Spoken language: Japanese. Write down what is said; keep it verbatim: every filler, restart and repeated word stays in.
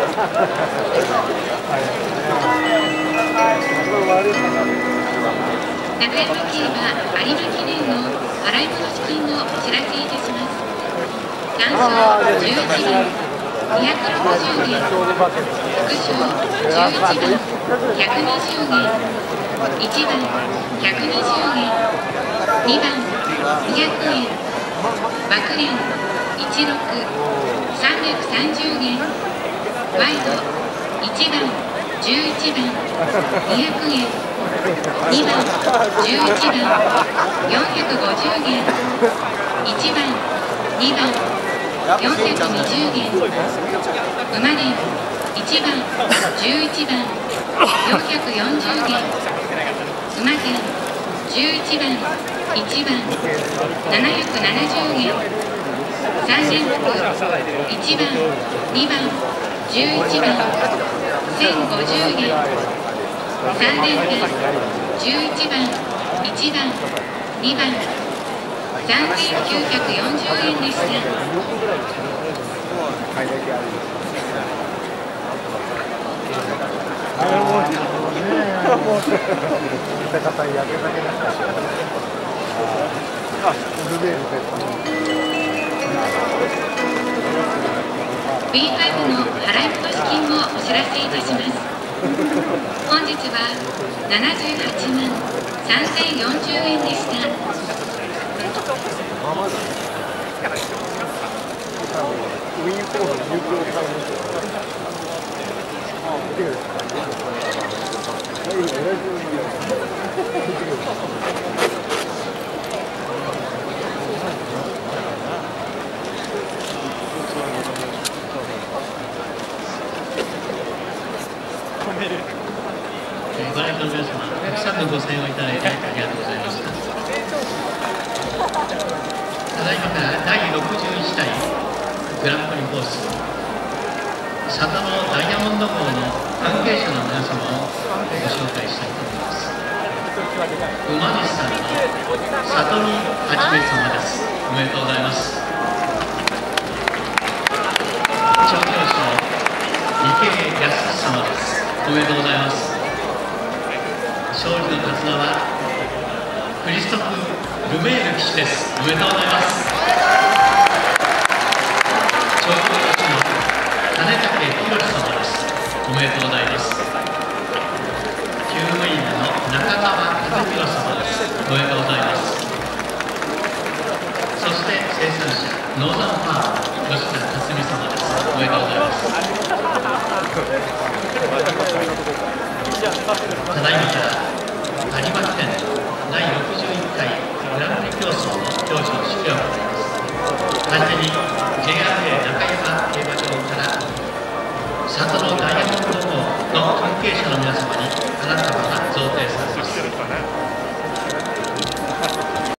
山競馬有馬記念の払い戻し金をお知らせいたします。単勝じゅういちばんにひゃくろくじゅうげん、副賞じゅういちばんひゃくにじゅうげん、いちばんひゃくにじゅうげん、にばんにひゃくえん、枠連いちろくさんびゃくさんじゅうげん、ワイドいちばんじゅういちばんにひゃくえん、にばんじゅういちばんよんひゃくごじゅうげん、いちばんにばんよんひゃくにじゅうげん、馬連いちばんじゅういちばんよんひゃくよんじゅうげん、馬券じゅういちばんいちばんななひゃくななじゅうげん、さん連複いちばんにばんじゅういちばんせんごじゅうげん、さん連単じゅういちばんいちばんにばんさんぜんきゅうひゃくよんじゅうえんでした。ビーファイブ の払い戻し金をお知らせいたします。本日はななじゅうはちまんさんぜんよんじゅうえんでした。 ご来場の皆様、たくさんのご声援をいただいてありがとうございました。ただいまからだいろくじゅういちたいグランプリコース里のダイヤモンド号の関係者の皆様をご紹介したいと思います。馬主さんの里見はじめ様です。おめでとうございます。調教師の池江康様です。おめでとうございます。勝利の手綱はクリストフ・ルメール騎手です。おめでとうございます。調教師の金武宏様です。おめでとうございます。厩務員の中川和弘様です。おめでとうございます。そして生産者ノーザンファーム吉田克美様です。おめでとうございます。ただいまから有馬記念だいろくじゅういっかいグランプリ競争の表彰式を行います。はじめに ジェイアールエー 中山競馬場から里のダイヤモンド号の関係者の皆様に花束が贈呈されます。